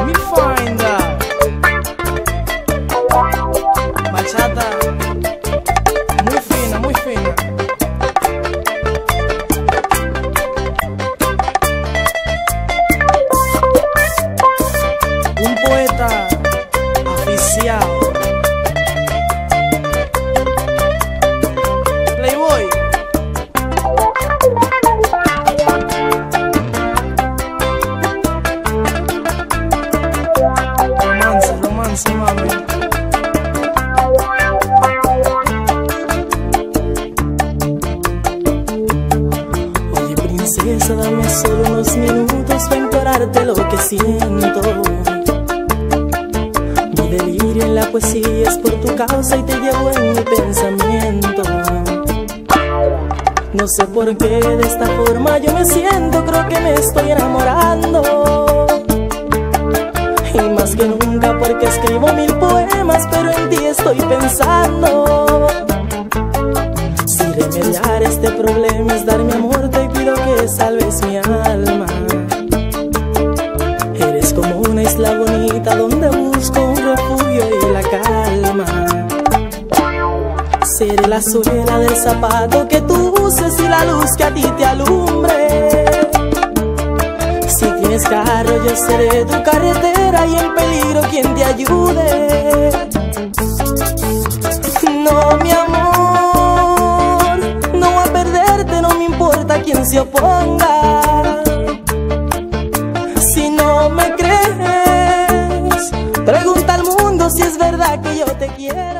Finder, bachata, muy fina, muy fina. Un poeta aficiado. Playboy. Romance, romance, mami. Oye, princesa, dame solo unos minutos para implorarte lo que siento. Mi delirio en la poesía es por tu causa y te llevo en mi pensamiento. No sé por qué de esta forma yo me siento, creo que me estoy enamorando. Y más que nunca porque escribo 1000 poemas, pero en ti estoy pensando. Si remediar este problema es dar mi amor, te pido que salves mi alma. Eres como una isla bonita donde busco un refugio y la calma. Seré la suela del zapato que tú uses y la luz que a ti te alumbre. Si tienes carro yo seré tu carretera y en peligro quien te ayude. No, mi amor, no voy a perderte, no me importa quien se oponga. Si no me crees, pregunta al mundo si es verdad que yo te quiero.